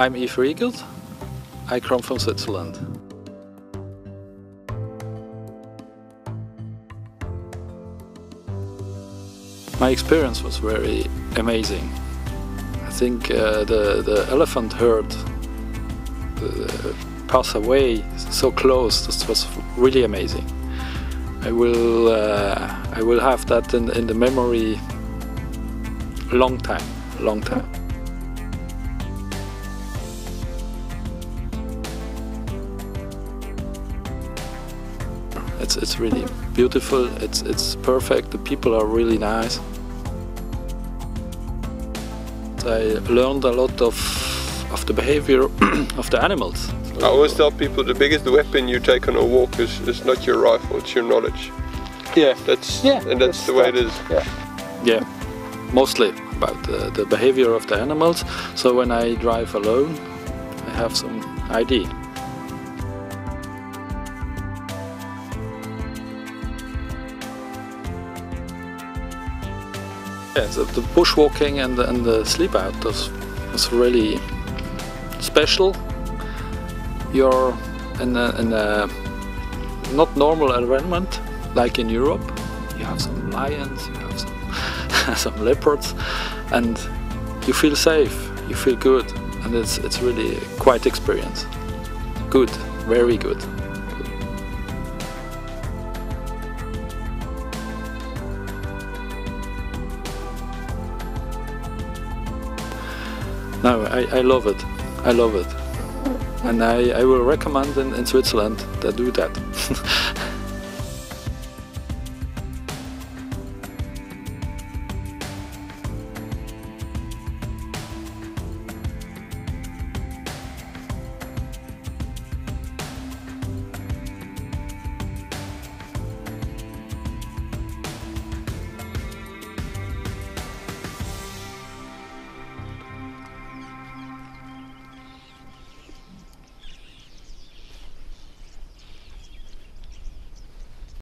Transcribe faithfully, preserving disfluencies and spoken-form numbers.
I'm Yves Riegelt. I come from Switzerland. My experience was very amazing. I think uh, the, the elephant herd uh, passed away so close. This was really amazing. I will, uh, I will have that in, in the memory long time, long time. It's, it's really beautiful, it's, it's perfect, the people are really nice. I learned a lot of, of the behavior of the animals. I always tell people the biggest weapon you take on a walk is, is not your rifle, it's your knowledge. Yeah, that's, yeah, and that's, that's the way that. it is. Yeah, yeah. Mostly about the, the behavior of the animals. So when I drive alone, I have some idea. Yeah, the, the bushwalking and the, and the sleep out was, was really special. You're in a, in a not normal environment like in Europe. You have some lions, you have some, some leopards, and you feel safe, you feel good, and it's, it's really quite experience. Good, very good. No, I, I love it. I love it. And I, I will recommend in, in Switzerland to do that.